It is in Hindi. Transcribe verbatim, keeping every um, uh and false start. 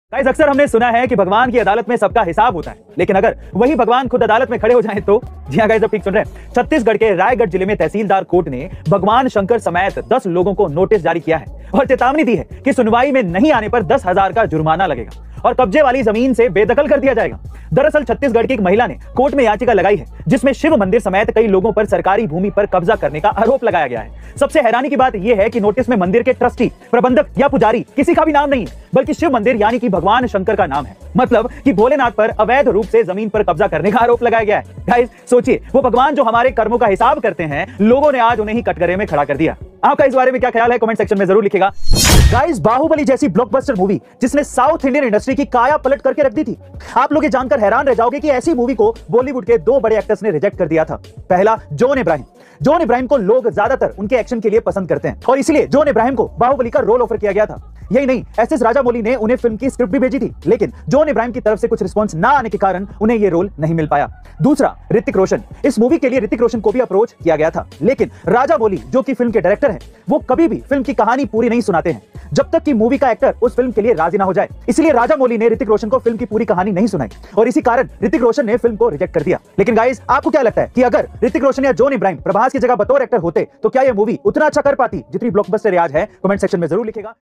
गाइस, अक्सर हमने सुना है कि भगवान की अदालत में सबका हिसाब होता है, लेकिन अगर वही भगवान खुद अदालत में खड़े हो जाएं तो? जी हां गाइस, अब ठीक सुन रहे हैं। छत्तीसगढ़ के रायगढ़ जिले में तहसीलदार कोर्ट ने भगवान शंकर समेत दस लोगों को नोटिस जारी किया है और चेतावनी दी है कि सुनवाई में नहीं आने पर दस हजार का जुर्माना लगेगा और कब्जे वाली जमीन से बेदखल कर दिया जाएगा। दरअसल छत्तीसगढ़ की एक महिला ने कोर्ट में याचिका लगाई है जिसमें शिव मंदिर समेत कई लोगों पर सरकारी भूमि पर कब्जा करने का आरोप लगाया गया है। सबसे हैरानी की बात यह है कि नोटिस में मंदिर के ट्रस्टी, प्रबंधक या पुजारी किसी का भी नाम नहीं है, बल्कि शिव मंदिर यानी कि भगवान शंकर का नाम है। मतलब कि भोलेनाथ पर अवैध रूप से जमीन पर कब्जा करने का आरोप लगाया गया है। गाइस सोचिए, वो भगवान जो हमारे कर्मों का हिसाब करते हैं, लोगों ने आज उन्हें ही कटघरे में खड़ा कर दिया। आपका इस बारे में क्या ख्याल है? कमेंट सेक्शन में जरूर लिखिएगा। गाइस, बाहुबली जैसी ब्लॉकबस्टर मूवी जिसने साउथ इंडियन इंडस्ट्री की काया पलट करके रख दी थी, आप लोग ये जानकर हैरान रह जाओगे कि ऐसी मूवी को बॉलीवुड के दो बड़े एक्टर्स ने रिजेक्ट कर दिया था। पहला, जॉन इब्राहिम। जॉन इब्राहिम को लोग ज्यादातर उनके एक्शन के लिए पसंद करते हैं और इसलिए जॉन इब्राहिम को बाहुबली का रोल ऑफर किया गया था। यही नहीं, एस एस राजामौली ने उन्हें फिल्म की स्क्रिप्ट भी भेजी थी, लेकिन जॉन इब्राहिम की तरफ से कुछ रिस्पांस ना आने के कारण उन्हें यह रोल नहीं मिल पाया। दूसरा, ऋतिक रोशन। इस मूवी के लिए ऋतिक रोशन को भी अप्रोच किया गया था, लेकिन राजामौली जो कि फिल्म के डायरेक्टर हैं, वो कभी भी फिल्म की कहानी पूरी नहीं सुनाते हैं जब तक कि मूवी का एक्टर उस फिल्म के लिए राजी ना हो जाए। इसलिए राजामौली ने ऋतिक रोशन को फिल्म की पूरी कहानी नहीं सुनाई और इसी कारण ऋतिक रोशन ने फिल्म को रिजेक्ट कर दिया। लेकिन गाइस, आपको क्या लगता है कि अगर ऋतिक रोशन या जॉन इब्राहिम प्रभास की जगह बतौर एक्टर होते तो क्या यह मूवी उतना अच्छा कर पाती जितनी ब्लॉकबस्टर आज है? कमेंट सेक्शन में जरूर लिखेगा।